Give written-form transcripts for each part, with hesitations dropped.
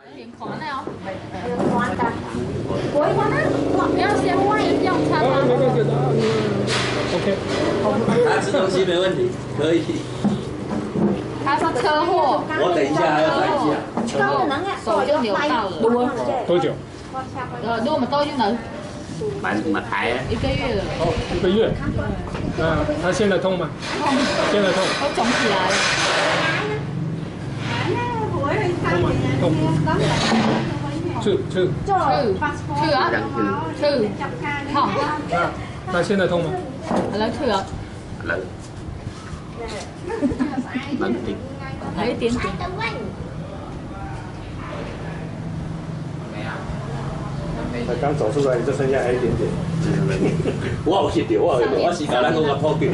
连环的哦。 连环的。不会吗？ 不要先用餐吗 ？OK。 他吃东西没问题，可以。 他说车祸。 我等一下还要再讲。 手就扭到了。 多久？ 如果我们都用了。 马台啊。 1个月了。 哦，1个月。他现在痛吗？ 痛。 现在痛。 都肿起来了。 痛吗？痛。吃啊， 吃，痛。 那现在痛吗？ 来吃啊。 冷。冷点。 来一点点。 他刚走出来，你就剩下还一点点。 我有翕到，我是甲咱讲个普及。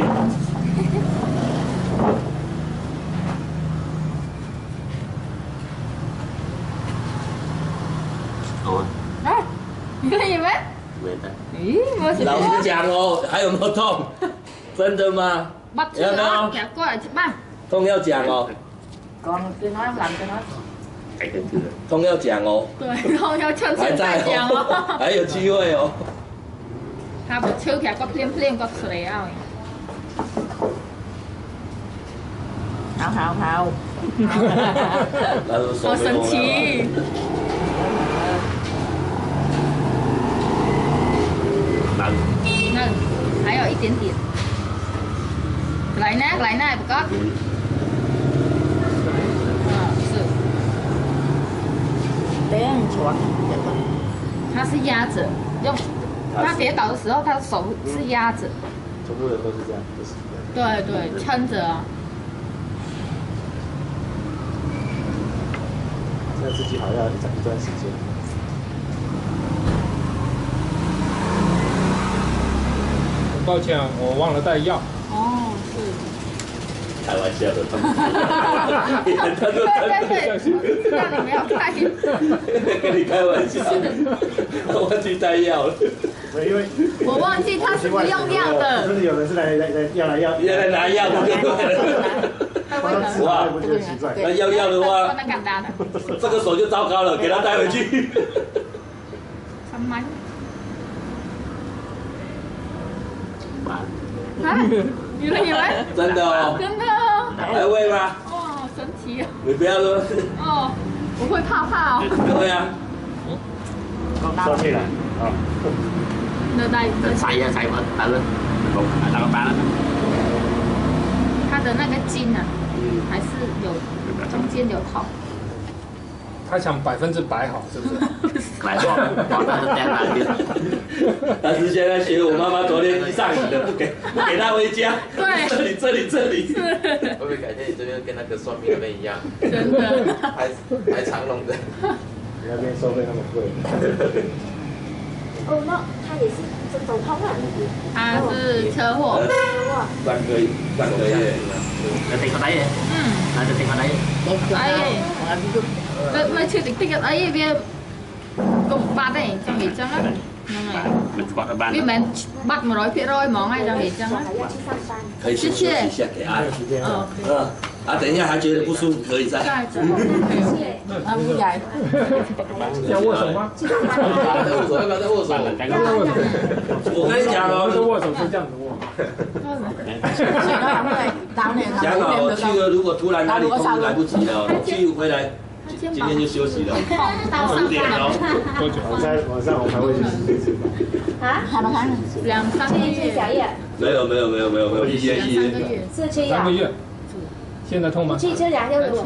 哦。 哎，你可以吗？ 没的。 咦，我是。 老实讲哦，还有没有痛？真的吗？ 要没有？过来慢。 痛要讲哦。 Còn tôi nói làm tôi nói. 痛要讲哦。 对，痛要趁现在讲哦。 还有机会哦。 他不抽起来，我偏我出来啊。好。好神奇。嫩，还有一点点。来呢，不够。他是压着，用他跌倒的时候，他的手是压着。 全部人都是这样，都是这样。 对，撑着啊。 现在自己好像一段时间。 很抱歉啊，我忘了带药。 哦，是。 开玩笑的，他对，知道你没有带。 跟你开玩笑，我忘记带药了。 因为我忘记他是不用药的。 就是有人是来拿药不就对了。 哇，不就奇怪？ 那要药的话，这个手就糟糕了，给他带回去。 你们以为？ 真的哦。 真的哦。 还会吗？ 哇，神奇啊！ 你不要说。 哦，我会怕哦。 对啊。 收起来啊。 那踩稳，打了，8了。 他的那个筋啊，还是有中间有痛。 他想100%好，是不是？ 来好， 但是现在学我妈妈昨天上瘾的，不给他回家。 对， 这里。 会不会改天你这边跟那个算命的那一样？ 真的。 排长龙的。 你那边收费那么贵。 哦，那他也是走通啊。 他是车祸。 3个月。 Là tiền vào đấy vậy? Là tiền vào đấy. Nó chưa tích ấy vì cục bát này trong nghỉ chân á. Vì mình bắt 100%món này trong nghỉ chân á. 可以先休息一下给阿姨。等一下还觉得不舒服，可以再。 不dài. 要握手吗？ 要不要再握手？ 我跟你讲哦， 不是握手，是这样子握。 讲好去了，如果突然哪里痛来不及了，去回来今天就休息了。5点哦。 多久？ 晚上我还会去吃啊？2、3个月。 没有，1月。 3个月。现在痛吗？ 去2天多。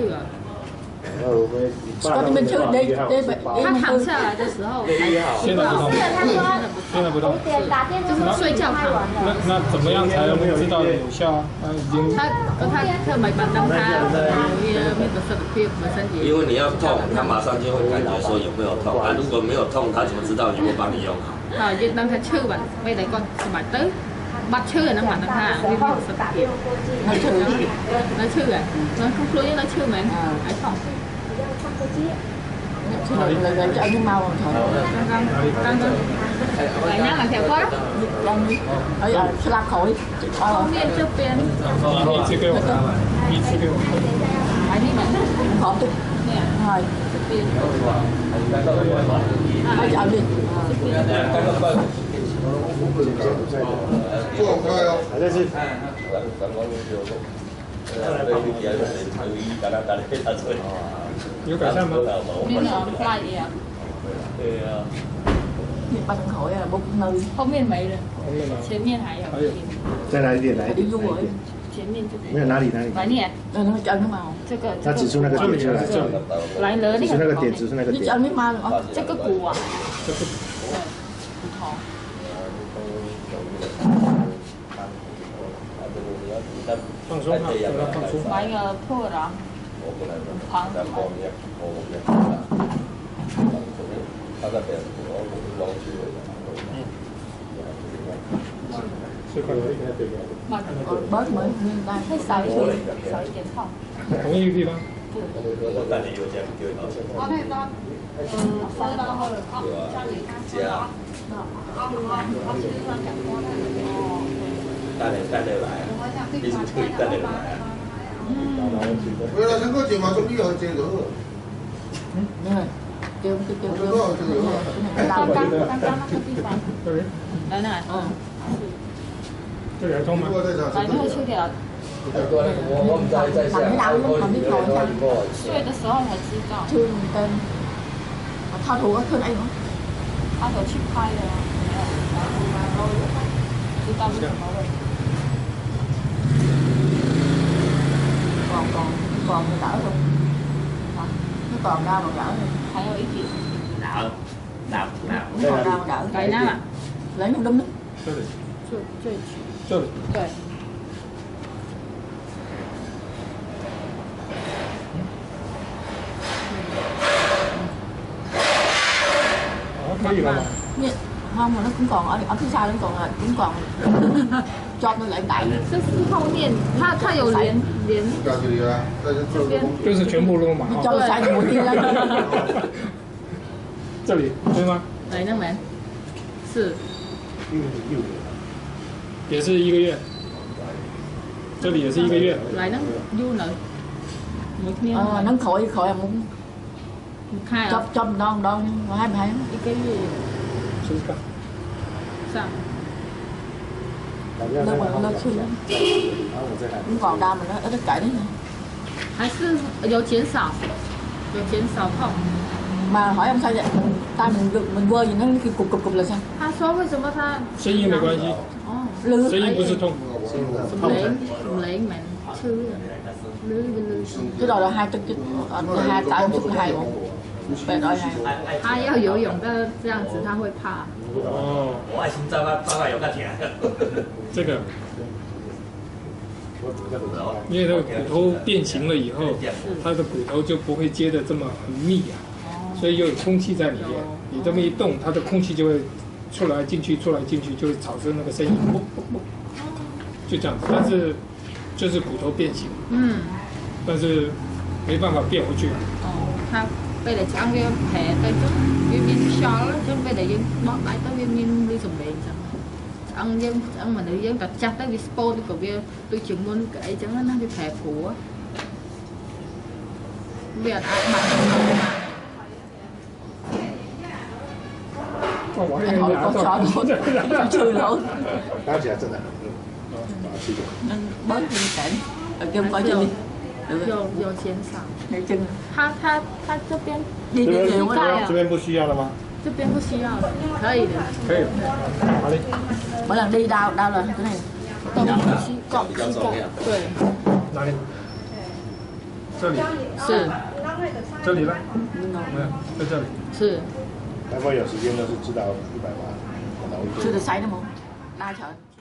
他躺下来的时候， 现在不痛。现在不痛。 就是睡觉躺。 那怎么样才能知道有效啊？他已经。 他没办法， 因为你要痛，他马上就会感觉说有没有痛啊。如果没有痛，他怎么知道有没有帮你用好？ Việt Nam thấy chưa bạn, bây giờ con bạn tới bắt chưa nó mà nó ha, nó chưa à, nó không lối nó chưa mà, ai không? Là cho anh mau rồi. Lại nhá làm theo có đó. Ở slap khỏi. Không biết chưa tiền. 一次给我，一次给我。 来你们， khó chứ. 对啊， Rồi, 这边， hai chợ đi. 还在是。 有改善吗？ 没有来呀， Ba thằng khỏi là bốc nơi. 后面没了，前面还有， 再来一点，来一 Đi 点。 du rồi. 前面就没有哪里哪里。 来你， Rồi nó chân nó màu. 这个， 他指出那个点出来， 来了指出那个点，指出那个 Đi 点。 chân biết mau rồi. 这个骨啊， 这不对，骨头， 放松啊，让它放松。 来个破了，旁这块 Bớt mới nguyên tay. 会少一点，少一点痛。 同一个地方。 带来，你是可以带来。 为了能够解嘛，中医要解热。 Đúng rồi. Kêu. 刚刚那个地方，来哪？ 这里还痛吗？ 来那个去掉， Thằng cái đau lúc còn biết ngồi sao. 睡的时候才知道， Thương người tên. Mà thao thủ có thương anh nữa. 他有去拍的，没有，知道是什么味。 còn thì đỡ luôn. Nó còn đau mà đỡ luôn. 还有一点， Đạo. Nó còn đau mà đỡ. 来哪嘛？ Lấy nó đâm đó. 这里， 最这里。 对， 可以了吗？ Không mà nó cũng còn ở phía sau nó cũng còn cho nó lại đẩy. 这是后面，它有连， 到这里了，在这做个工作。 就是全部都麻。 Cho nó sai một tia lên. 这里对吗？ 来那门，是也是1个月。这里也是1个月。 来那du nữa，một miếng Nó khỏi là muốn 开了 cho đo mà 2 tháng. 一个月试试看。 上， Nó mà nó suy lắm. Cũng còn đau mà nó cãi đấy. 还是有减少痛。 Mà hỏi ông sao vậy? Tay mình quơ gì nó cục là sao? 他说为什么他声音没关系， 哦， Lư. 声音不是痛。 lấy mà chứ lư Cái đó là 2 chân 2 tay chút 2 một. Vậy rồi 2. 他要游泳的这样子他会怕。 哦， 我爱心脏啊，爸爸有个甜。 这个，因为它的骨头变形了以后，它的骨头就不会接的这么很密啊，所以又有空气在里面。你这么一动，它的空气就会出来进去，出来进去，就会产生那个声音，啵啵啵，就这样子。但是就是骨头变形，但是没办法变回去。 他bây giờ chẳng biết thẻ tới chút viên shell chứ bây giờ dân bóp lại tới viên đi dùng điện chẳng ăn mà nữ dân đặt chặt tới vì sport thì của viên tôi chừng muốn cái chẳng nó cái thẻ của bây giờ 我还 Anh hỏi con chó nó chơi luôn. 打起来真的很热，把它去掉。 Nên bớt đi cảnh. Ở kêu coi chân đi. 有减少， Để chân. 他这边 Đi đi đều á. 这边不需要了吗？ 这边不需要的，可以的。 可以，好嘞。 Mỗi lần đi đau là cái này. 动膝盖，对， 哪里？这里， 是这里呢？没有，在这里。 是。 大概有时间都是知道180，很容易。 Chưa được say đâu mà. Đau trời.